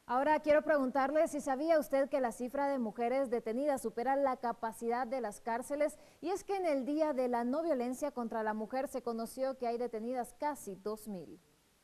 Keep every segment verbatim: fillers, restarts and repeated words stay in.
Ahora quiero preguntarle si sabía usted que la cifra de mujeres detenidas supera la capacidad de las cárceles, y es que en el Día de la No Violencia contra la Mujer se conoció que hay detenidas casi dos mil.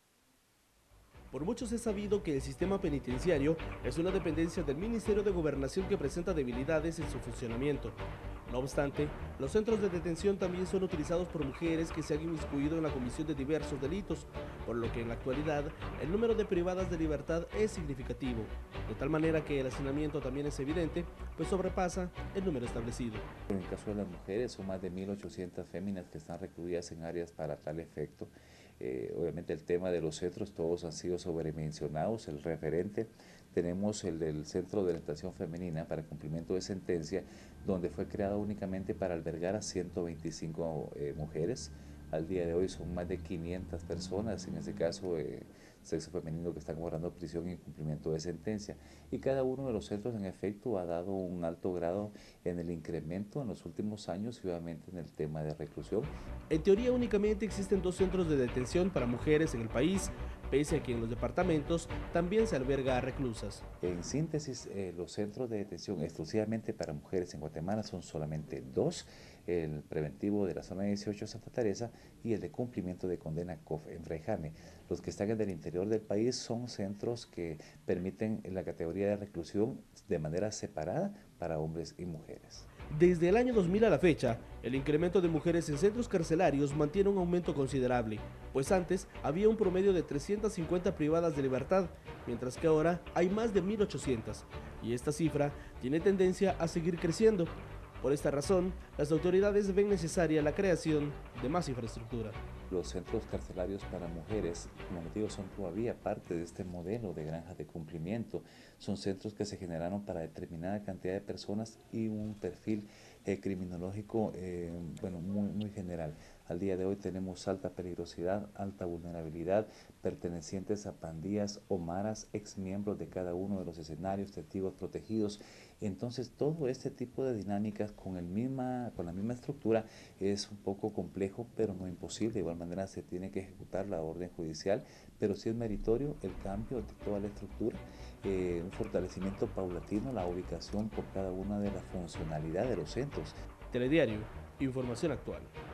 Por muchos es sabido que el sistema penitenciario es una dependencia del Ministerio de Gobernación que presenta debilidades en su funcionamiento. No obstante, los centros de detención también son utilizados por mujeres que se han inmiscuido en la comisión de diversos delitos, por lo que en la actualidad el número de privadas de libertad es significativo, de tal manera que el hacinamiento también es evidente, pues sobrepasa el número establecido. En el caso de las mujeres, son más de mil ochocientas féminas que están recluidas en áreas para tal efecto. Eh, obviamente el tema de los centros, todos han sido sobredimensionados. El referente, tenemos el del Centro de Orientación Femenina para Cumplimiento de Sentencia, donde fue creado únicamente para albergar a ciento veinticinco eh, mujeres. Al día de hoy son más de quinientas personas, en este caso eh, sexo femenino, que están guardando prisión y cumplimiento de sentencia. Y cada uno de los centros en efecto ha dado un alto grado en el incremento en los últimos años y obviamente en el tema de reclusión. En teoría únicamente existen dos centros de detención para mujeres en el país, pese a que en los departamentos también se alberga a reclusas. En síntesis, eh, los centros de detención exclusivamente para mujeres en Guatemala son solamente dos: el preventivo de la zona dieciocho Santa Teresa y el de cumplimiento de condena C O F en Frejane. Los que están en el interior del país son centros que permiten la categoría de reclusión de manera separada para hombres y mujeres. Desde el año dos mil a la fecha, el incremento de mujeres en centros carcelarios mantiene un aumento considerable, pues antes había un promedio de trescientas cincuenta privadas de libertad, mientras que ahora hay más de mil ochocientas, y esta cifra tiene tendencia a seguir creciendo. Por esta razón, las autoridades ven necesaria la creación de más infraestructura. Los centros carcelarios para mujeres, como les digo, son todavía parte de este modelo de granjas de cumplimiento. Son centros que se generaron para determinada cantidad de personas y un perfil eh, criminológico eh, bueno, muy, muy general. Al día de hoy tenemos alta peligrosidad, alta vulnerabilidad, pertenecientes a pandillas o maras, ex miembros de cada uno de los escenarios, testigos protegidos. Entonces todo este tipo de dinámicas con, el misma, con la misma estructura es un poco complejo, pero no imposible. De igual manera se tiene que ejecutar la orden judicial, pero sí es meritorio el cambio de toda la estructura, eh, un fortalecimiento paulatino, la ubicación por cada una de las funcionalidades de los centros. Telediario, información actual.